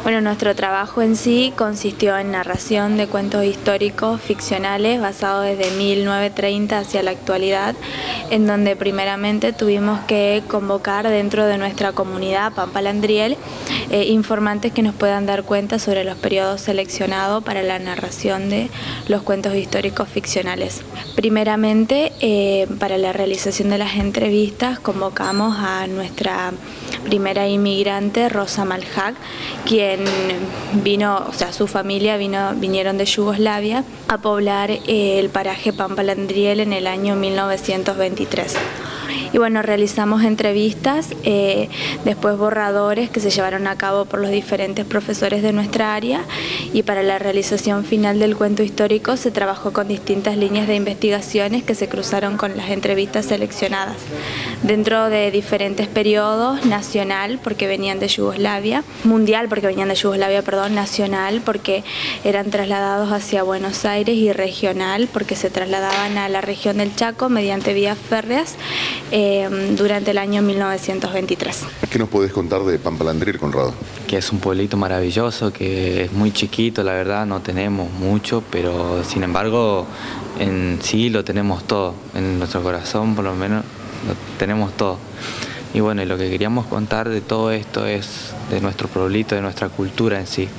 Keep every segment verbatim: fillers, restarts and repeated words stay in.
Bueno, nuestro trabajo en sí consistió en narración de cuentos históricos ficcionales basados desde mil novecientos treinta hacia la actualidad, en donde primeramente tuvimos que convocar dentro de nuestra comunidad Pampalandriel eh, informantes que nos puedan dar cuenta sobre los periodos seleccionados para la narración de los cuentos históricos ficcionales. Primeramente, eh, para la realización de las entrevistas convocamos a nuestra primera inmigrante, Rosa Malhag, quien vino, o sea, su familia vino, vinieron de Yugoslavia a poblar eh, el paraje Pampalandriel en el año mil novecientos veintitrés. Y bueno, realizamos entrevistas, eh, después borradores que se llevaron a cabo por los diferentes profesores de nuestra área, y para la realización final del cuento histórico se trabajó con distintas líneas de investigaciones que se cruzaron con las entrevistas seleccionadas. Dentro de diferentes periodos, nacional porque venían de Yugoslavia, mundial porque venían de Yugoslavia, perdón, nacional porque eran trasladados hacia Buenos Aires, y regional porque se trasladaban a la región del Chaco mediante vías férreas eh, durante el año mil novecientos veintitrés. ¿Qué nos podés contar de Pampalandriel, Conrado? Que es un pueblito maravilloso, que es muy chiquito, la verdad, no tenemos mucho, pero sin embargo en sí lo tenemos todo, en nuestro corazón por lo menos lo tenemos todo. Y bueno, y lo que queríamos contar de todo esto es de nuestro pueblito, de nuestra cultura en sí,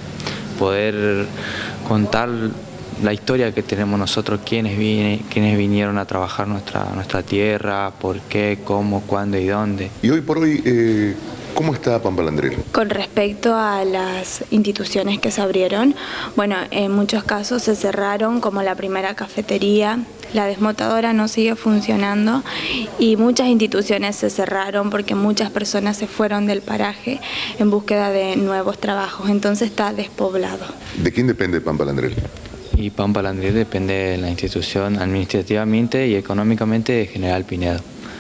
poder contar la historia que tenemos nosotros, quiénes, viene, quiénes vinieron a trabajar nuestra, nuestra tierra, por qué, cómo, cuándo y dónde. Y hoy por hoy, eh, ¿cómo está Pampalandriel? Con respecto a las instituciones que se abrieron, bueno, en muchos casos se cerraron, como la primera cafetería, la desmotadora no sigue funcionando y muchas instituciones se cerraron porque muchas personas se fueron del paraje en búsqueda de nuevos trabajos, entonces está despoblado. ¿De quién depende Pampalandriel? Y Pampalandriel depende de la institución administrativamente y económicamente de General Pinedo.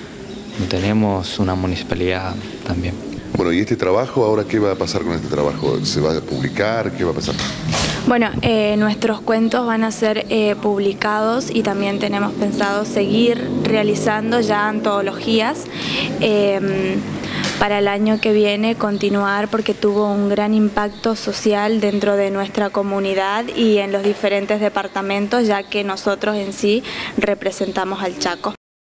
Tenemos una municipalidad también. Bueno, ¿y este trabajo, ahora qué va a pasar con este trabajo? ¿Se va a publicar? ¿Qué va a pasar? Bueno, eh, nuestros cuentos van a ser eh, publicados y también tenemos pensado seguir realizando ya antologías. Eh, para el año que viene continuar porque tuvo un gran impacto social dentro de nuestra comunidad y en los diferentes departamentos, ya que nosotros en sí representamos al Chaco.